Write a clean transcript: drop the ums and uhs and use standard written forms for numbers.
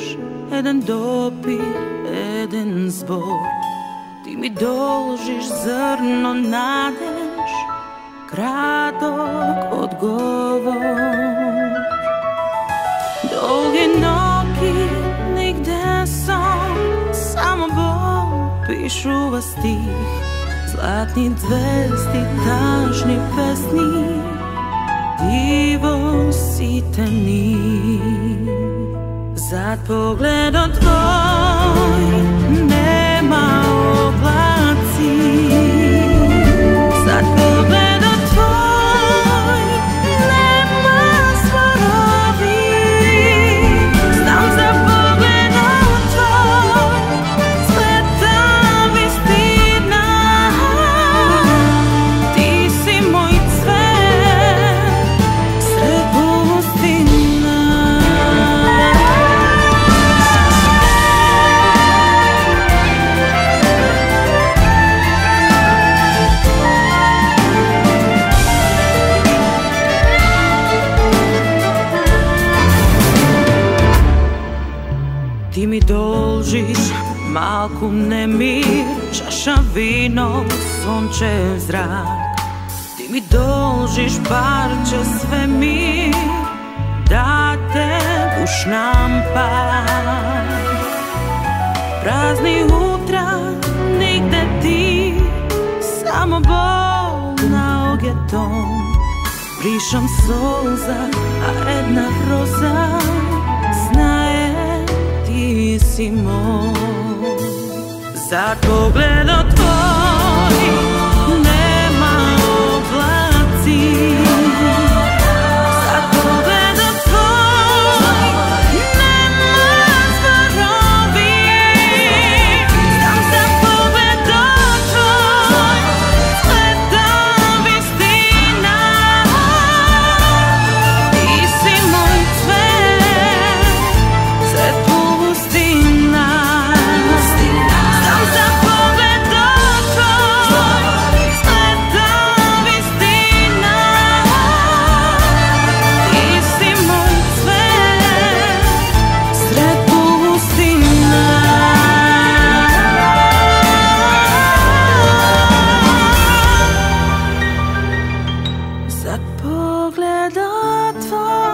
Jedan dopir, jedan zbor, ti mi doložiš zrno nadeš, kratok odgovor. Dolgi noki, nigde sam, samo Bog pišu vas stih, zlatni zvesti, tažni pesnik, divo si temnih. Zad pogledom tvoj nema oblaci, zad pogledom tvoj nema zvorovi. Znam za pogledom tvoj cveta vistina, ti si moj cvet sred pustina. Ti mi dolžiš malku nemir, čaša vino, sončev zrak. Ti mi dolžiš parče svemir, da te ušnampam. Prazni utrak, nigde ti, samo bol na ogeton. Brišam solza, a jedna roza znaje ti si moj. Zad pogledom tvoj nema oblaci, zad pogledom tvoj nema zvorovi. Znam za pogledom tvoj cveta vistina, ti si moj cvet sred pustina. Znam za pogledom tvoj cveta vistina, ti si moj cvet sred pustina. Zad pogledom tvoj